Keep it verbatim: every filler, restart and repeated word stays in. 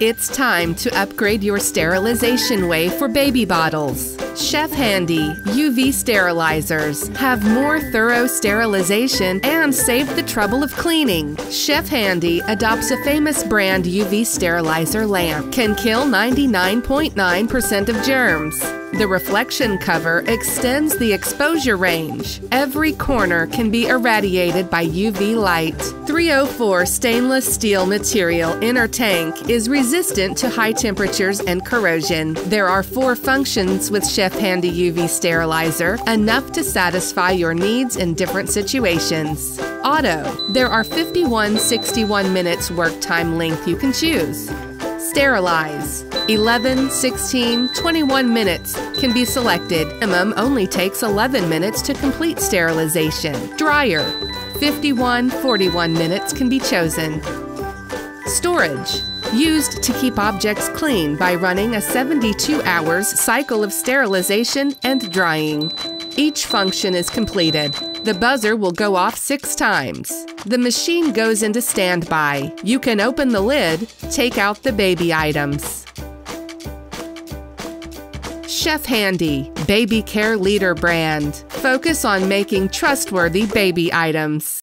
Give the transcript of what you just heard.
It's time to upgrade your sterilization way for baby bottles. Chefhandy U V sterilizers have more thorough sterilization and save the trouble of cleaning. Chefhandy adopts a famous brand U V sterilizer lamp. Can kill ninety-nine point nine percent of germs. The reflection cover extends the exposure range. Every corner can be irradiated by U V light. three oh four stainless steel material inner tank is resistant to high temperatures and corrosion. There are four functions with Chefhandy U V sterilizer, enough to satisfy your needs in different situations. Auto. There are fifty-one sixty-one minutes work time length you can choose. Sterilize. eleven, sixteen, twenty-one minutes can be selected. Minimum only takes eleven minutes to complete sterilization. Dryer. fifty-one, forty-one minutes can be chosen. Storage. Used to keep objects clean by running a seventy-two hours cycle of sterilization and drying. Each function is completed. The buzzer will go off six times. The machine goes into standby. You can open the lid, take out the baby items. Chefhandy, baby care leader brand. Focus on making trustworthy baby items.